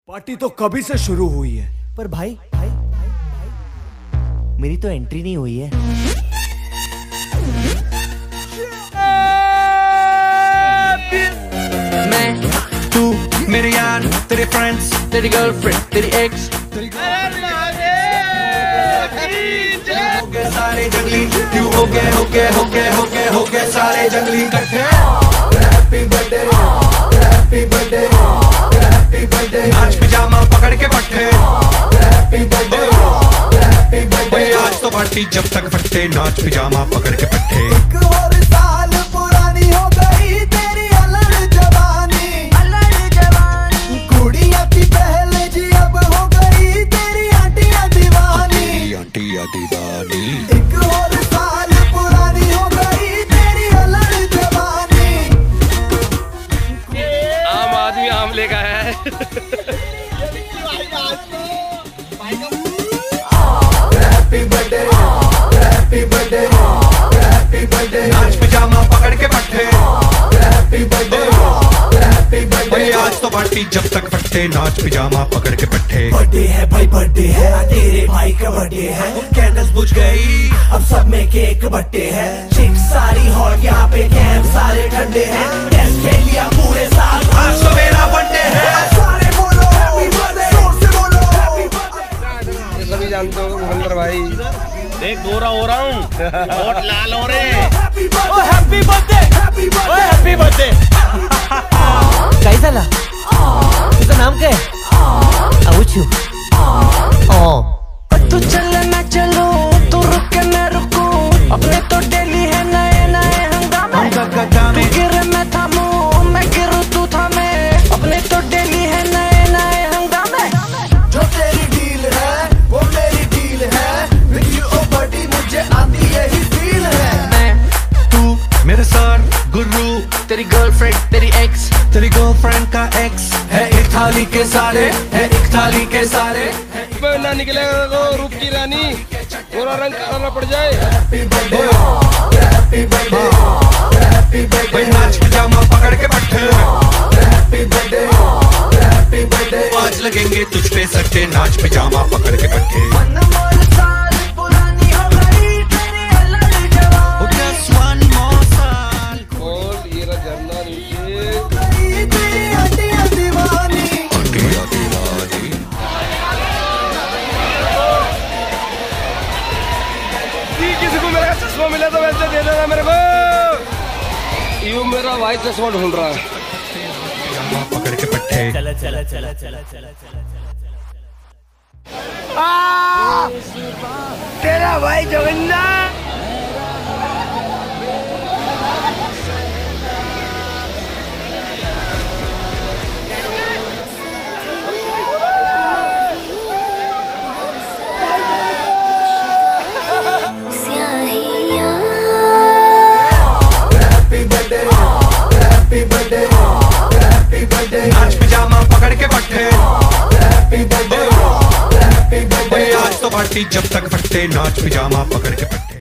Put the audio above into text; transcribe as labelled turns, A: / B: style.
A: Party तो कभी से शुरू हुई है।
B: पर भाई मेरी तो एंट्री नहीं हुई है।
C: मैं तू मेरे यार तेरे फ्रेंड्स तेरी गर्लफ्रेंड तेरी एक्स सारे जंगली क्यों हो गए सारे जंगली इकट्ठे। Happy birthday happy birthday happy birthday नाच पिजामा पकड़ के पट्टे। हैप्पी बर्थडे हैप्पी बर्थडे आज तो पार्टी जब तक फट्टे नाच पिजामा पकड़ के पट्टे।
D: एक और साल पुरानी हो गई तेरी अलग जवानी कुड़िया की पहले जी अब हो गई तेरी आंटियां दीवानी। एक और साल पुरानी हो गई तेरी अलग जवानी।
E: आम आदमी आमले का है।
D: Happy birthday happy birthday happy birthday
C: नाच पिजामा पकड़ के पट्टे।
D: हैप्पी बर्थडे हैप्पी बर्थडे
C: आज तो पार्टी जब तक फट्टे नाच पिजामा पकड़ के पट्टे।
D: बर्थडे है भाई बर्थडे है तेरे भाई का बर्थडे है। कैंडल्स बुझ गई अब सब में केक बट्टे है। चिक सारी हॉट यहाँ पे कैंप सारे ठंडे हैं। टेस्ट ले लिया पूरे साल
C: आज तो मेरा बर्थडे है।
D: सारे बोलो हैप्पी बर्थडे जोर से बोलो हैप्पी बर्थडे।
E: सभी जानते हो महेंद्र भाई देख गोरा हो रहा हूँ होठ लाल हो रहे।
D: हैप्पी बर्थडे हैप्पी बर्थडे
B: कैसा ला इसका नाम क्या है? आउचू
C: तू चले मैं चलूं तू रुके मैं रुकूं अपने तो डेली है नए हंगामे। तू गिरे मैं थामूं मैं गिरूं तू थामे अपने तो डेली है नए हंगामे।
D: जो तेरी डील है वो मेरी डील है। विद यू ओ बडी मुझे आती यही फील है।
C: मैं तू मेरे सर गुरु तेरी गर्लफ्रेंड तेरी एक्स तेरी गर्लफ्रेंड का एक्स है एक थाली के सारे है एक थाली के सारे।
E: ना निकलेगा तो रूप की रानी गोरा रंग कराना पड़ जाए।
D: Happy birthday happy birthday happy birthday
C: नाच पिजामा पकड़ के पट्टे।
D: हैप्पी बर्थडे हैप्पी बर्थडे
C: आज लगेंगे तुझ पे सट्टे नाच पिजामा पकड़ के पट्टे। Just one more साल
E: और ये रहा झरना नीचे
D: तेरी आंटियां दीवानी।
E: किसी को मेरा चश्मा मिला तो वैसे दे देना मेरे को। यूं मेरा भाई चश्मा ढूंढ रहा है।
C: पिजामा पकड़ के पट्टे।
B: चला
E: तेरा भाई Joginda
D: happy birthday happy birthday happy birthday
C: नाच पिजामा पकड़ के पट्टे।
D: हैप्पी बर्थडे हैप्पी बर्थडे
C: आज तो पार्टी जब तक फट्टे नाच पिजामा पकड़ के पट्टे।